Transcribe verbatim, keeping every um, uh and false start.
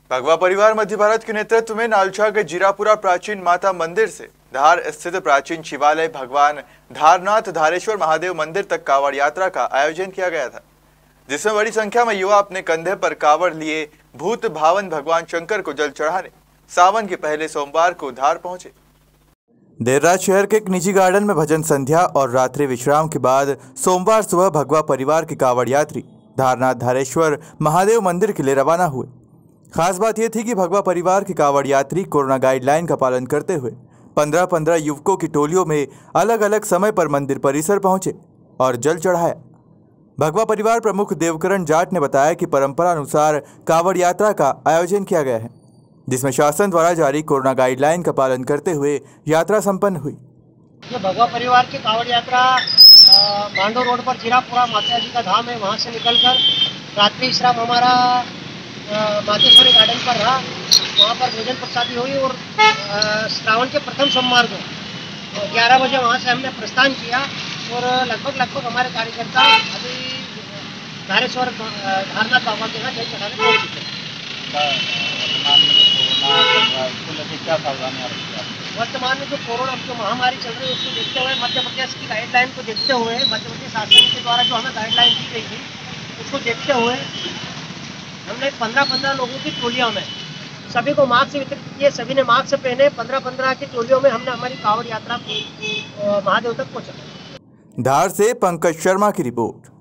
भगवा परिवार मध्य भारत के नेतृत्व में नालचा के जीरापुरा प्राचीन माता मंदिर से धार स्थित प्राचीन शिवालय भगवान धारनाथ धारेश्वर महादेव मंदिर तक कावड़ यात्रा का आयोजन किया गया था, जिसमें बड़ी संख्या में युवा अपने कंधे पर कावड़ लिए भूत भावन भगवान शंकर को जल चढ़ाने सावन के पहले सोमवार को धार पहुंचे। देर रात शहर के एक निजी गार्डन में भजन संध्या और रात्रि विश्राम के बाद सोमवार सुबह भगवा परिवार के कावड़ यात्री धारनाथ धारेश्वर महादेव मंदिर के लिए रवाना हुए। खास बात यह थी कि भगवा परिवार के कावड़ यात्री कोरोना गाइडलाइन का पालन करते हुए पंद्रह पंद्रह युवकों की टोलियों में अलग अलग समय पर मंदिर परिसर पहुंचे और जल चढ़ाया। भगवा परिवार प्रमुख देवकरण जाट ने बताया कि परंपरा अनुसार कावड़ यात्रा का आयोजन किया गया है, जिसमें शासन द्वारा जारी कोरोना गाइडलाइन का पालन करते हुए यात्रा संपन्न हुई। ये भगवा परिवार की कावड़ यात्रा मांडो रोड पर जीरापुरा माता जी का धाम है, वहाँ से निकलकर रात्रि विश्राम हमारा मातेश्वरी गार्डन पर रहा। वहाँ पर भोजन प्रसादी हुई और श्रावण के प्रथम सोमवार को ग्यारह बजे वहाँ से हमने प्रस्थान किया और लगभग लगभग हमारे कार्यकर्ता अभी धारेश्वर धारनाथ बाबा के यहाँ जल चढ़ाने पहुँच चुके हैं। वर्तमान में जो कोरोना जो महामारी चल रही है उसको देखते हुए मध्य प्रदेश की गाइडलाइन को देखते हुए मध्य प्रदेश शासन के द्वारा जो हमें गाइडलाइन दी गई थी उसको देखते हुए हमने पंद्रह पंद्रह लोगों की टोलियों में सभी को मास्क वितरित किए। सभी ने मास्क पहने। पंद्रह पंद्रह की टोलियों में हमने हमारी कावड़ यात्रा को महादेव तक पहुँचा। धार से पंकज शर्मा की रिपोर्ट।